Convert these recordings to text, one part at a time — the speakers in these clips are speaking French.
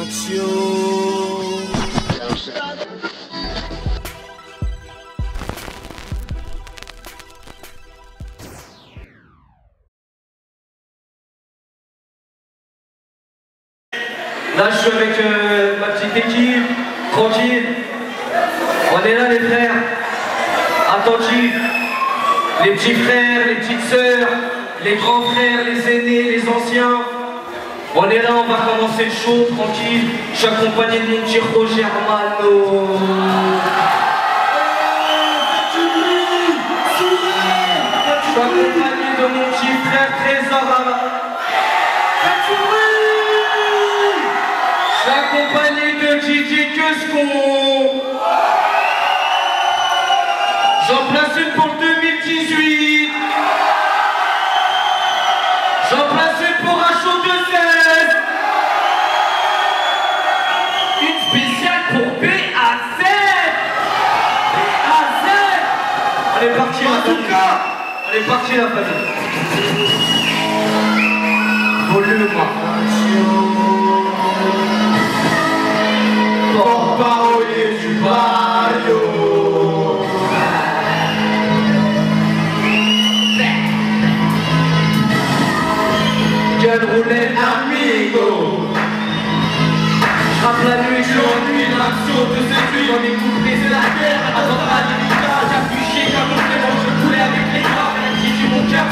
l'action. Là, je suis avec ma petite équipe, tranquille. On est là, les frères, attentifs. Les petits frères, les petites sœurs, les grands frères, les aînés, les anciens. On est là, on va commencer le show, tranquille. Je suis accompagné de mon petit Roger Mano. Je suis accompagné de mon petit frère Trésor. Je suis accompagné de Gigi Quescon. J'en place une pour le 2018. J'en place une pour un show de 16. Une spéciale pour BAZ. BAZ. On est parti en tout cas. On est parti la famille. Volume. Porte-parolier du Bayo. Gueule roulette amigo. J'rappe la nuit, je l'ennuie, l'action de séduit. J'en ai coupé, c'est la guerre, attendra délicat. J'appuie chier comme on fait, je coulais avec les gars. Qui tue mon cœur,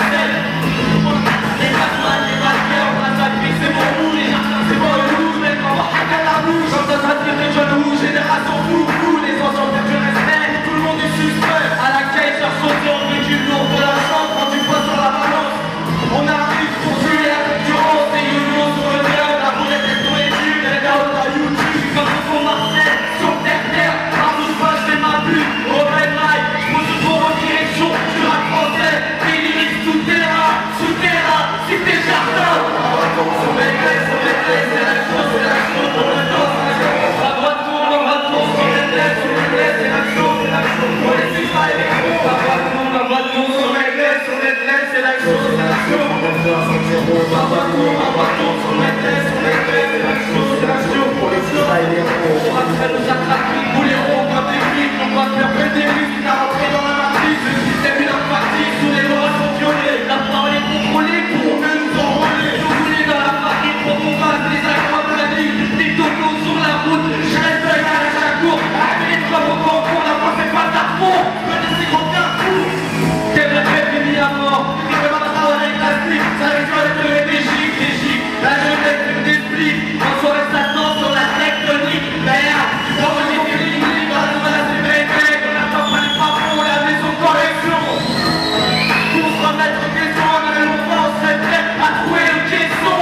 les Batman, les Batman, on va s'appuyer, c'est mon roux. Les jardins, c'est bon, le rouge, mais quand on va hacker la bouche. Quand ça s'attire de John Woo, génération fou, les anciens perdent du respect. Tout le monde est suspect. À la caisse, leur sauter, on veut du lourd de la chambre. Quand tu passes sur la balance, on arrive pour tuer la concurrence. Des yo-yo sur le nerf, la roulette est sur les tubes. Les gars, on a YouTube, comme on fait Marseille, sur terre, par nous pas, je fais ma pute. Open mic, je pose le tour en direction du rap français. Des lyrics souterrains, si t'es jardin. Sur mes clés, c'est la chose, c'est la chose, pour le dos, c'est la chose. La droite tourne, sur mes clés, c'est la chose, c'est la chose. Pour les suicides, les gros, la droite tourne, sur mes clés, c'est la chose, c'est la chose. La droite tourne, sur mes clés, c'est la chose, c'est la chose. Pour les suicides, les gros. On rappelle nos attrapiques, nous les ronds comme des flics. On va faire péter les musiques à rentrer dans la matrice. Le système est emphatique, sous les lois sont violées. La parole est contrôlée pour mieux nous enrôler. Nous voulons dans la farine pour qu'on fasse des aquaplanistes. Des tocos sur la route, je reste à la cour. Avec comme au concours, la voix c'est pas ta fond. Je me laisse gros bien fou. T'es la tête est mis à mort. T'es comme un travail avec la slip. Ça rigole de mettre des gigs. La jeunesse me t'explique. En soirée ça danse sur la tectonique. Merde, quand on est féminine, dans la nouvelle c'est bébé. On attend pas les patrons, on a la maison correction. Pour se remettre en question, on avait longtemps, on serait prêt à trouver une question.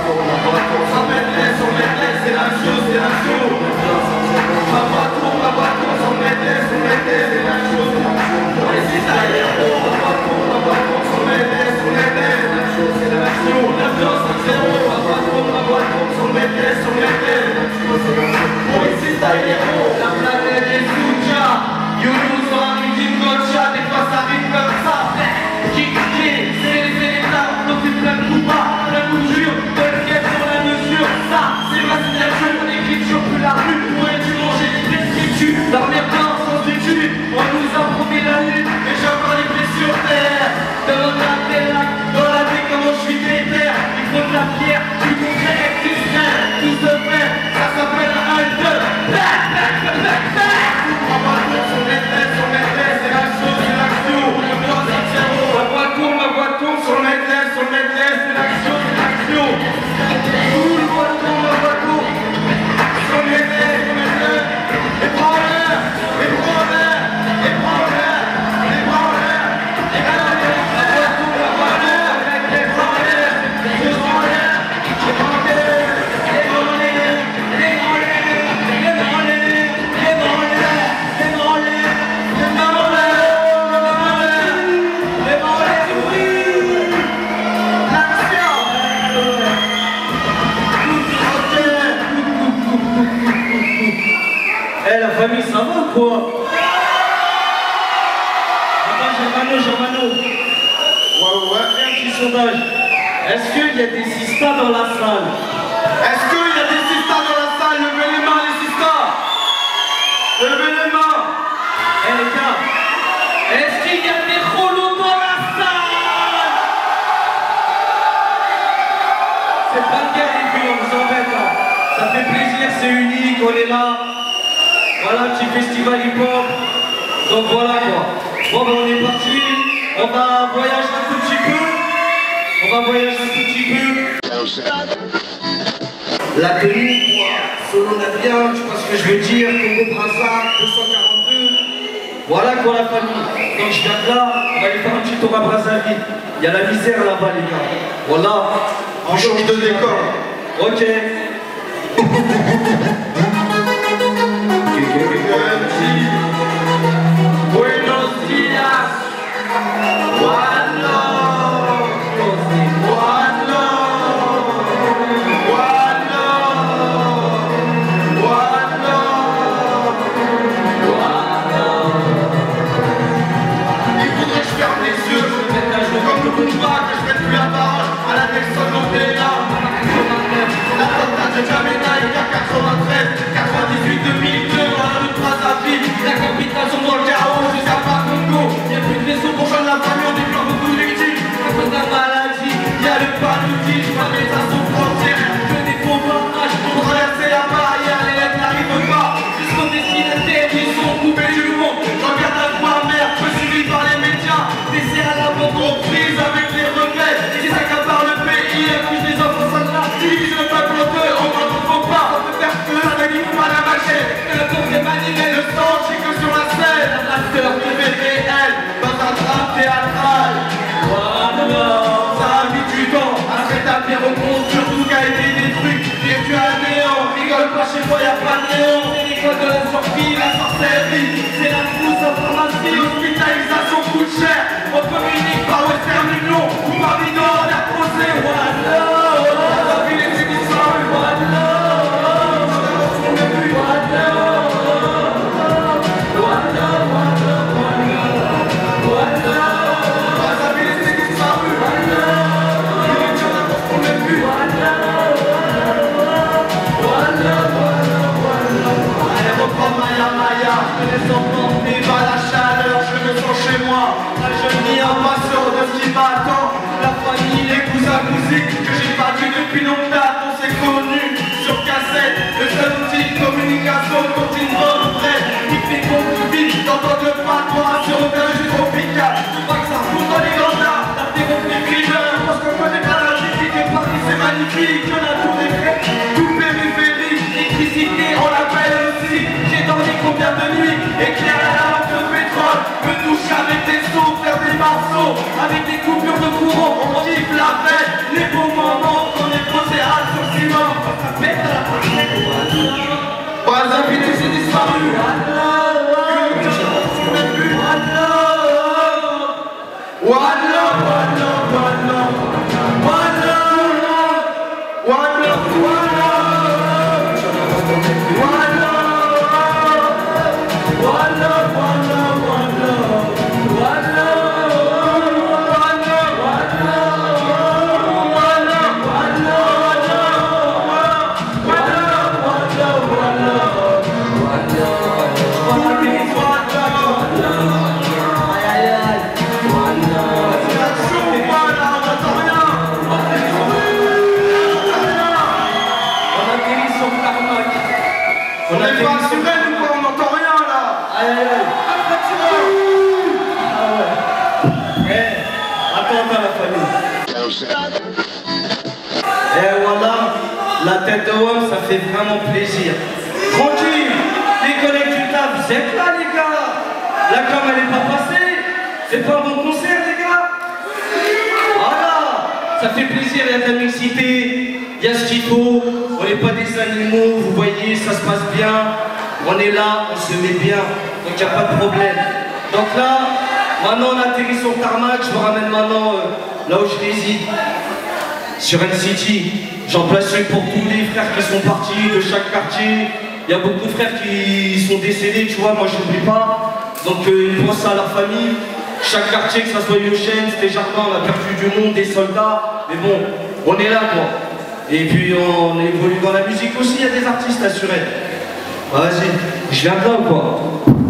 On met c'est la chose, c'est la chose. Ma voix tourne, on met c'est la chose. On est si derrière, ma voix tourne, on met c'est la chose, c'est la chose. L'ambiance à zéro, ma voix tourne, on met c'est la chose, c'est la chose. On est si derrière, la planète est Souja. Younous sur un rythme gotcha, des fois ça arrive comme ça. C'est les états, on fait plein de coups bas, plein de mesures, de l'enquête sur la mesure. Ça, c'est ma signature, mon écriture, plus la rue. Pourrais-tu manger des prescriptions? Dormir bien sans études, on nous a promis la lune, mais j'ai encore les pieds sur terre. Devant la terre, dans la vie, comment je suis déter. Il faut de la pierre, du concret existant. Tout se fait, ça s'appelle un 2. Back. On va tourner sur mes têtes, c'est la chose, c'est l'action. Ma voix tourne sur mes têtes, c'est l'action, c'est l'action. Tout le monde tourne, ma voix tourne sur mes têtes, et prends-le, et prends-le, et prends-le, et prends-le, et prends-le. Ma voix tourne, et prends-le, et prends-le, et prends-le, et prends-le, et Eh la famille, ça va ou quoi? Attends, Germano. Ouais. Fais un petit sondage. Est-ce qu'il y a des sistas dans la salle? Est-ce qu'il y a des sistas dans la salle? c'est unique, on est là. Voilà, petit festival hip-hop. Donc voilà quoi. Bon ben on est parti. On va voyager un tout petit peu. La tenue, selon Nabien, tu vois ce que je veux dire, Congo Brazza, 242. Voilà quoi la famille. Donc je viens de là, on va aller faire un petit tour à Brazzaville. Il y a la misère là-bas les gars. Voilà. On change de décor. Ok. Buenos días. One love. One love. One love. One love. One love. Il faudrait que je ferme les yeux, comme le combat, que je mette plus la parole à la Nelson Mandela. L'attentat de Jamena, il y a 93, 98, 2002, dans la rue de Brazzaville. La capitale sont dans le chaos, jusqu'à pas Congo. Y'a plus de vaisseaux pour joindre la famille, on déplore beaucoup de victimes. À cause de la maladie, y'a le paludisme, pas de médecins sans frontières. Que des faux barrages pour traverser la barrière, les lettres n'arrivent pas. Jusqu'aux destinataires, ils sont coupés du monde. Regarde la voix mère, peu suivi par les médias. Laissés à l'abandon, prise avec les regrets. Qui s'accaparent le pays, accusent les enfants soldats. Divise le peuple en deux, on n'en faut pas. On peut faire feu, ça ne faut pas la mâcher. Le corps est manuel, le sang, c'est que sur la scène. L'acteur de réel, dans un drame théâtral. Voilà, ça a mis du temps à se rétablir, reconstruire tout ce qui a été détruit. Vécu à néant, rigole pas chez moi, y'a pas de néant. C'est l'école de la sortie, la sorcellerie. C'est la frousse en pharmacie, l'hospitalisation coûte cher. On communique par Western Union ou par Bidon, on a posé. Voilà, la ville est disparue. Voilà, on n'a plus. Voilà. La famille, les cousins, cousines que j'ai pas vu depuis longtemps, on s'est connus sur cassette. Le seul outil de communication continue en vrai. Il fait qu'on vite, t'entends le patois sur le berger tropical. Tu vois que ça fout dans les grands arts, t'as des reflets parce qu'on connaît pas la musique de Paris, c'est magnifique. On a tout décret, tout périphérique, électricité, on l'appelle aussi. J'ai dormi combien de nuits, éclair la lampe de pétrole, me toucher avec des sauts, faire des morceaux, avec des coupures de courant, on kiffe la fête, les bons moments, on est posé à sur le ciment, ça pète à la partie. Brazzaville, c'est disparu. Et voilà, la tête de homme, ça fait vraiment plaisir. Tranquille, les collègues du taf, vous êtes là les gars. La com elle est pas passée. C'est pas un bon concert les gars. Voilà, ça fait plaisir, il y a de la mixité, il y a ce qu'il faut. On n'est pas des animaux, vous voyez, ça se passe bien. On est là, on se met bien, donc il n'y a pas de problème. Donc là, maintenant on atterrit sur le tarmac, je vous ramène maintenant là où je réside. Sur N-City, j'en place une pour tous les frères qui sont partis de chaque quartier. Il y a beaucoup de frères qui sont décédés, tu vois, moi je n'oublie pas. Donc ils pensent à leur famille. Chaque quartier, que ce soit Yochen, c'était Jardin, on a perdu du monde, des soldats. Mais bon, on est là quoi. Et puis on évolue dans la musique aussi, il y a des artistes assurés. Bah, vas-y, je viens de là ou quoi?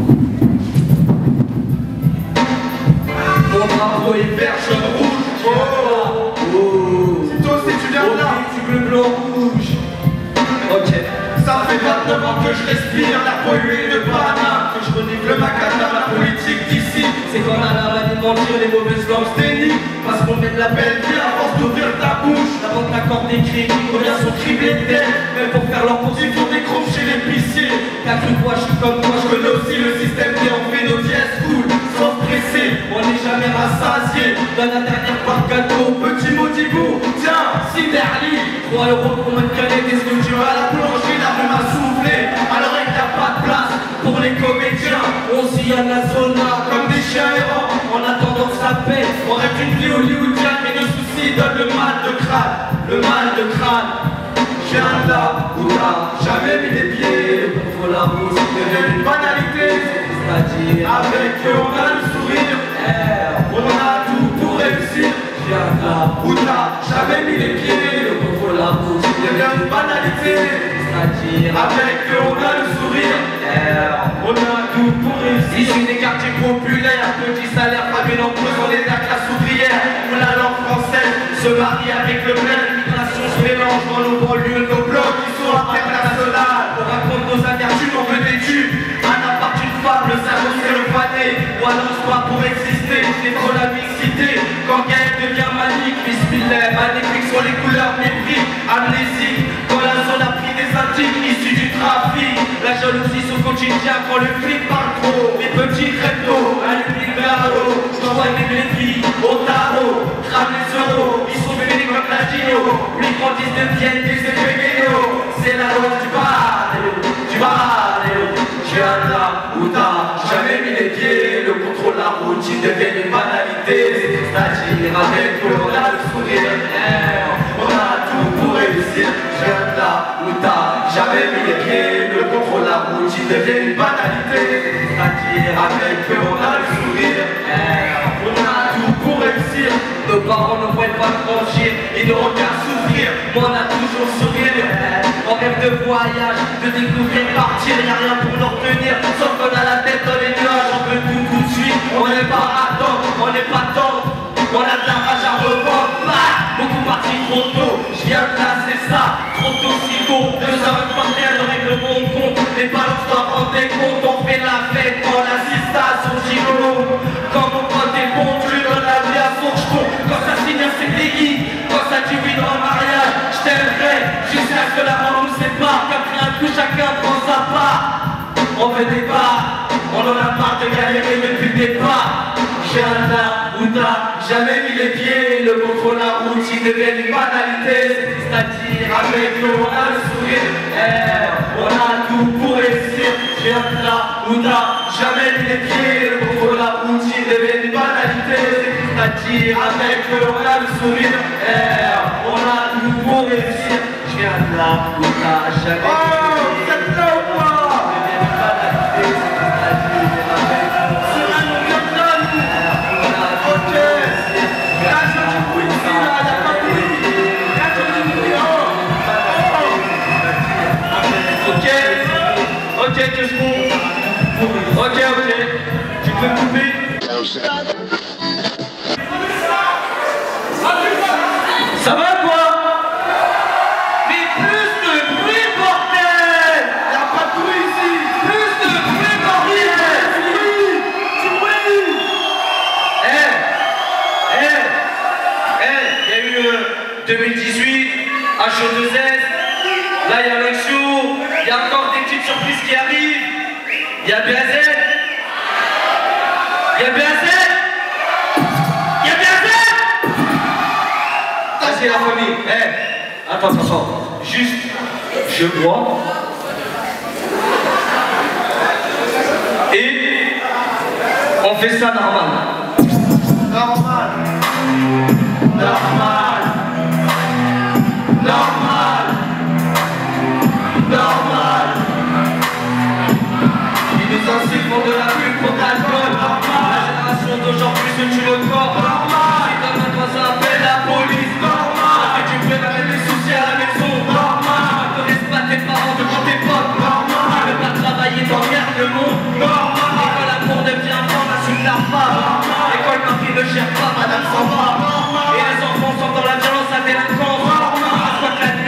Mon drapeau est vert, jaune, rouge. Oh. Toi aussi tu viens de là. Du bleu, blanc, rouge. Ok. Ça Ça fait 29 ans que je respire la polluée de Panama, que je renifle ma cata, la politique d'ici. C'est qu'on a la manie de mentir, les mauvaises langues déni. Parce qu'on met de la belle vie à force d'ouvrir ta bouche. La banque t'accorde des crédits, combien sont criblés de dettes. Même pour faire leur course, ils font des groupes chez l'épicier. T'as cru quoi, je suis comme toi, je connais aussi le système qui en fait nos dièses cool. Sans presser, on n'est jamais rassasié. Donne la dernière part de gâteau, petit Modibou. Tiens, Siderli, 3 € pour une canette, est-ce que tu vas la plonger, la rue m'a soufflé. Alors il n'y a pas de place pour les comédiens. On s'y a la zona comme des chiens errants. En attendant que ça paie, on rêve d'une vie hollywoodienne. Mais nos soucis donnent le mal de crâne, le mal de crâne. Je viens de là où t'as jamais mis les pieds. Contre la route, c'est une banalité. C'est-à-dire avec eux on a le sourire. On a tout pour réussir. Je viens de là où t'as jamais mis les pieds. Contre la route, c'est une banalité. C'est-à-dire avec eux on a le sourire. On a tout pour réussir. Issus des quartiers populaires, petit salaire, famille nombreuse, on est de la classe ouvrière. Où la langue française se marie avec le bled. L'immigration se mélange dans nos banlieues, nos blocs qui sont internationales. On raconte nos amertumes, on veut des tubes. Un appart, une femme, le cerveau c'est le pané. Ou alors soit pour exister, c'est trop la mixité. Quand Gaël devient manique, bismillah, magnifique sur les couleurs, mépris, amnésique. Quand la zone a pris des intimes issus du trafic. La jalousie son quotidien quand le flic parle trop. Les petits cryptos, allume les barreaux. J'envoie des bléquilles au tarot. Crame les euros, ils sont venus comme la Gino. Les grandissent deviennent des effets. C'est la loi du baléo, du baléo. Je viens de là où t'as jamais mis les pieds. Le contrôle, la routine devient une banalité. C'est-à-dire avec eux on a le sourire. On a tout pour réussir. Je viens de là où t'as jamais mis les pieds. Le contrôle, la routine devient une banalité. C'est-à-dire avec eux on a le sourire. On a tout pour réussir. Nos parents ne veulent pas franchir, ils nous regardent souffrir. Moi on a toujours sourire. On rêve de voyage, de découvrir, partir. Y'a rien pour nous retenir, sauf qu'on a la tête dans les nuages. On veut tout de suite, on n'est pas attendre, on n'est pas tendre. On a de la rage à revendre, beaucoup parti trop tôt. Je viens de là, c'est ça, trop tôt, si tôt. 2 heures par terre, le règlement de compte. Les balances doivent rendre des comptes. On fait la fête quand la sista son gigolo. Quand mon pote est bon, tu lui donnes la vie à son jeton. Quand ça signe un CDI, quand ça dit oui dans le mariage, je t'aimerai jusqu'à ce que la mort nous sépare. Qu'après un coup, chacun prend sa part. On fait des pas, on en a marre de galérer depuis le départ. Je viens de là où t'as jamais mis les pieds. Le contrôle, la route, il devient une banalité. C'est-à-dire avec eux on a le sourire. On a tout pour réussir. Je viens de là où t'as jamais mis les pieds. Le contrôle, la route, il devient une banalité. C'est-à-dire avec eux on a le sourire. On a tout pour réussir. Je viens de là où t'as jamais mis les pieds. Oh, c'est là ou quoi? Ok, qu'est-ce qu'on... Ok, tu peux me couper? Ça va quoi? Mais plus de bruit, bordel! Y'a pas de bruit ici! Plus de bruit, bordel! Du bruit! Il y a eu 2018, HO2S, là il y a l'élection, il y a encore des petites surprises qui arrivent. Il y a BAZ. Il y a BAZ. Il y a BAZ. Ça c'est la famille. Attends. Juste, je bois. Et on fait ça normal. Normal. Ils nous insultent pour de la pub, pour de l'alcool. La génération d'aujourd'hui se tue le corps. Si comme un voisin appelle la police. Et tu peux mettre les soucis à la maison. Ne connaissent pas tes parents devant tes potes. Tu veux pas travailler, t'emmerdes le monde. Et quand l'amour devient femme, assume la femme. Et quand le mari ne cherche pas, madame s'en va. Et les enfants sont dans la violence, la délinquance.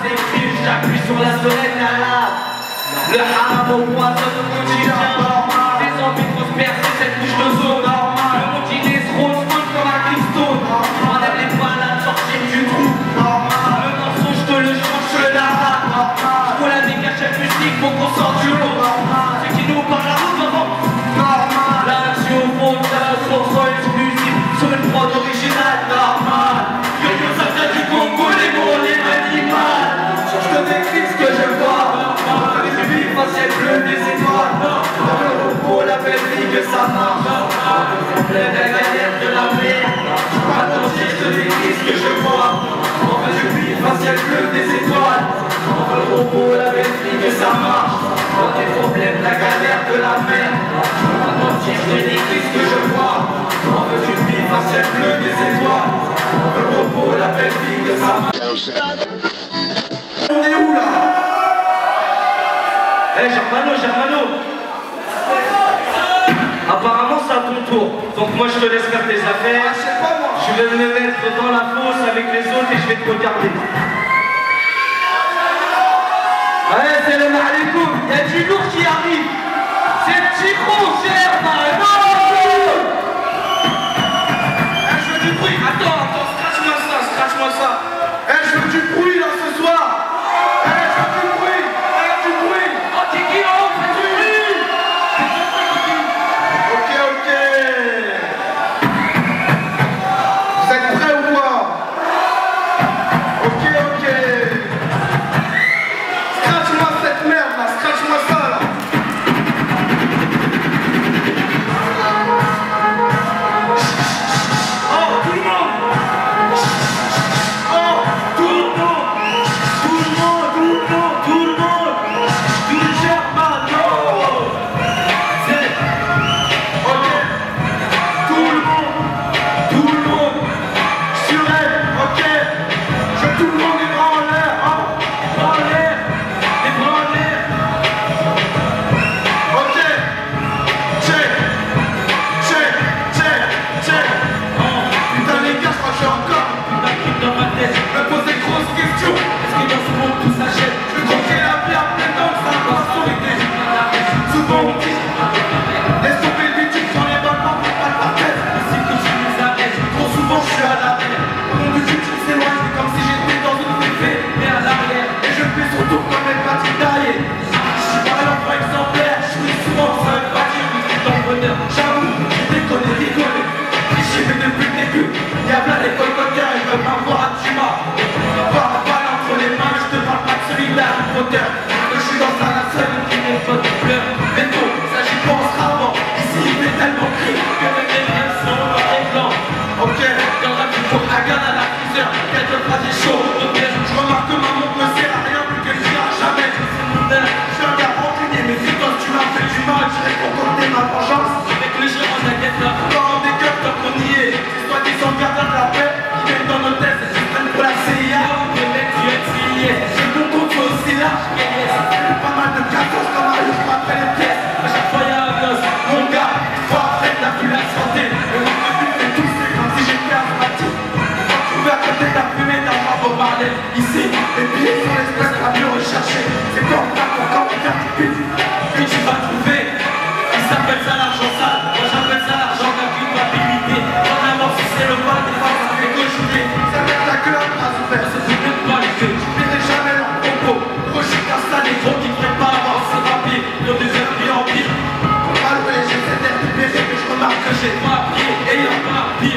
décrire, j'appuie sur la sonnette à l'âme. Le haram au poison au quotidien. Les envies de se percer cette couche de zone. Le monde il est trop smooth comme un cristaux. On aime les balades sortir du trou. Le mensonge te le change, je la rate. Faut la dégage chaque musique, faut qu'on sorte du lot. Ceux qui nous parlent la route avant. Là-dessus au fond, ça se ressent exclusif. Sur une prod originale, normal. Yo-yo, ça vient du Congo, les mots, les animaux. Je te décris ce que je vois. Les vies faciales bleues, des étoiles. Dans le repos, la belle vie que ça marche. On plaît la galère de la mer. Je peux pas mentir, je te décris ce que je vois. On fait du vie faciales bleues, des étoiles. Dans le repos, la belle vie que ça marche. Dans les problèmes, la galère de la mer. Je peux pas mentir, je te décris ce que je vois. On veut du vie faciales bleues, des étoiles. Dans le repos, la belle vie que ça marche. On est où là? Eh Germano apparemment c'est à ton tour. Donc moi je te laisse faire tes affaires. Je sais pas moi. Je vais me mettre dans la fosse avec les autres et je vais te regarder. Ouais, c'est le malikoum. Il y a du lourd qui arrive. C'est petit gros, Germano. Eh, je veux du bruit. Attends, scratch-moi ça. Eh, je veux du bruit là ce soir. Eh, je veux du bruit. Eh, du bruit. Oh Tiki, oh, fais du bruit. Ok. Vous êtes prêts ou quoi? Ok. Scratch-moi cette merde là, scratch-moi ça là. Oh, tout le monde. Oh, tout le monde. Tout le Germano. C'est Ok. tout le monde. Sur elle. Ok. Je veux tout le monde les bras en l'air. Hein. Les bras en l'air. Ok. Check. Putain les gars, je crois que je suis encore. Un truc dans ma tête. Me poser de grosses questions. Est-ce que dans ce monde tout s'achète? Je veux croquer la vie à plein d'hommes, ça va s'arrêter. Souvent on dit, laisse tomber le bitume sur les balles, pas par tête. Si que tu nous arrêtes, Trop souvent je suis à l'arrêt. Mon bitume qui s'éloigne, c'est comme si j'étais dans une fée. mais à l'arrière. Et je fais surtout comme les Patrick Daillé. Je suis pas l'enfant exemplaire, je suis souvent ça veut pas dire que c'est ton bonheur. J'avoue, je déconne et rigole. J'y vais depuis le début. Y'a plein les colcotiens, ils veulent m'avoir à Tuma. Pas la balle entre les mains, je te parle pas de celui-là, Harry Potter. Que je suis dans un seul qui n'est pas de pleurs. Mais non, ça j'y pense rarement. Ici il fait tellement gris que même les rêves sont noir et blanc. Ok, y'en a qui font la garde à la fuseur. Qu'elle te fasse des chaud. Ok, je remarque que ma montre me sert à rien plus qu'elle dira jamais. C'est mon air. Je suis un gars rancunier, mais si toi tu m'as fait du mal, j'irai concocter ma vengeance. Avec le gérant t'inquiète là. Quand des cœurs comme on y est, c'est soit des gardiens de la paix qui viennent dans nos têtes et qui prennent pour la CIA. Le mec tu es signé. J'ai mon compte soit aussi large. Pas mal de gratos comme Mario après les pièces. À chaque fois y'a un gosse. Mon gars, faut après t'as plus la santé. Le monde de but fait tous, c'est comme si j'étais asthmatique. Quand tu veux à côté de la fumée, t'as pas beau parler. Ici, les billets sont l'espèce à mieux rechercher. C'est comme ça pour quand on faire du pute. Que tu vas trouver. Il s'appelle ça l'argent sale. Moi j'appelle ça l'argent de la culpabilité. Quand la mort c'est le mal des femmes, ça fait cogiter. Ça met la gueule à se faire. Ça se fout même pas les yeux. Je verrai jamais leur propos. Projet d'installer Gros qui ferait pas avancer rapide. Nos deuxième vie en pire. Alloué, j'essaie d'être libéré, mais je remarque que j'ai Pas pied et y'a pas pied.